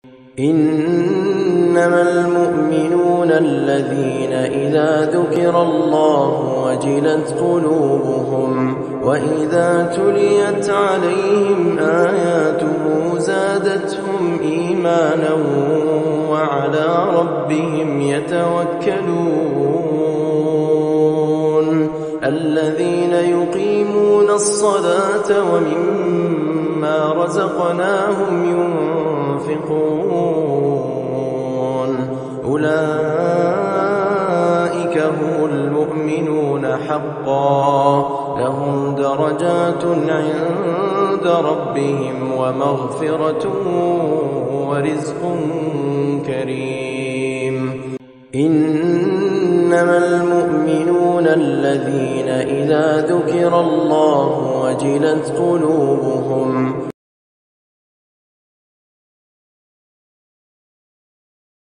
إنما المؤمنون الذين إذا ذكر الله وجلت قلوبهم وإذا تليت عليهم آياته زادتهم إيمانا وعلى ربهم يتوكلون الذين يقيمون الصلاة ومما رزقناهم ينفقون أولئك هم المؤمنون حقا لهم درجات عند ربهم ومغفرة ورزق كريم إنما المؤمنون الذين إذا ذكر الله وجلت قلوبهم